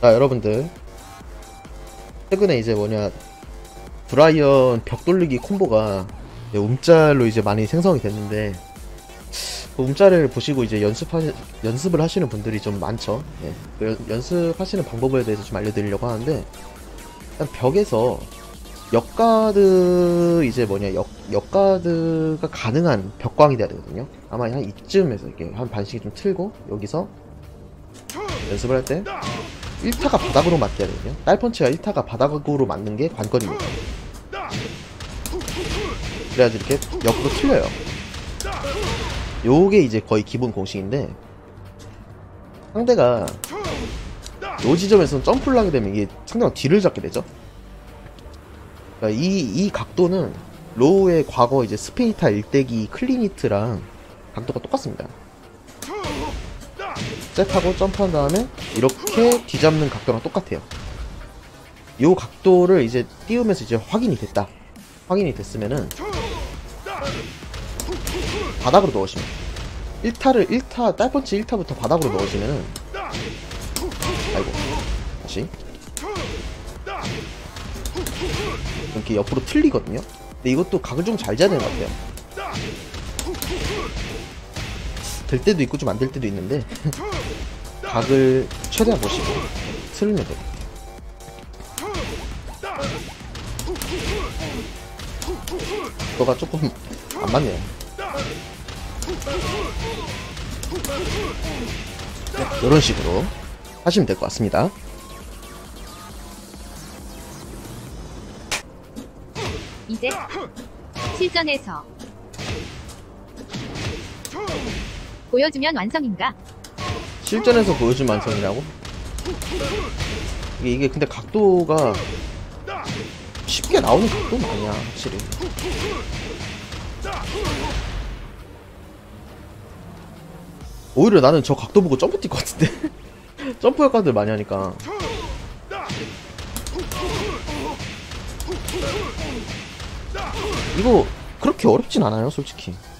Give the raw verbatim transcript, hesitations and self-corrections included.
자, 여러분들 최근에 이제 뭐냐 브라이언 벽 돌리기 콤보가 움짤로 이제 많이 생성이 됐는데, 그 움짤을 보시고 이제 연습하 연습을 하시는 분들이 좀 많죠. 예. 그 연, 연습하시는 방법에 대해서 좀 알려드리려고 하는데, 일단 벽에서 역가드 이제 뭐냐 역 역가드가 가능한 벽광이 돼야 되거든요. 아마 한 이쯤에서 이렇게 한 반씩 좀 틀고 여기서 연습을 할 때 일 타가 바닥으로 맞게 해야 되거든요. 딸펀치가 일 타가 바닥으로 맞는 게 관건입니다. 그래야지 이렇게 옆으로 틀려요. 요게 이제 거의 기본 공식인데, 상대가 요 지점에서는 점프를 하게 되면 이게 상대방 뒤를 잡게 되죠. 그러니까 이, 이 각도는 로우의 과거 이제 스페이타 일대기 클린히트랑 각도가 똑같습니다. 셋하고 점프한 다음에 이렇게 뒤잡는 각도랑 똑같아요. 요 각도를 이제 띄우면서 이제 확인이 됐다. 확인이 됐으면은 바닥으로 넣으시면, 일 타를 일 타 딸펀치 일 타부터 바닥으로 넣으시면은, 아이고 다시 이렇게 옆으로 틀리거든요. 근데 이것도 각을 좀 잘 잡아야 되는 것 같아요. 될 때도 있고 좀 안 될 때도 있는데 각을 최대한 보시고 틀면 돼요. 너가 조금 안 맞네요. 네, 이런 식으로 하시면 될 것 같습니다. 이제 실전에서 보여주면 완성인가? 실전에서 보여준 완성이라고? 이게, 이게 근데 각도가 쉽게 나오는 각도는 아니야, 확실히. 오히려 나는 저 각도 보고 점프 뛸 것 같은데? 점프 효과들 많이 하니까. 이거 그렇게 어렵진 않아요, 솔직히.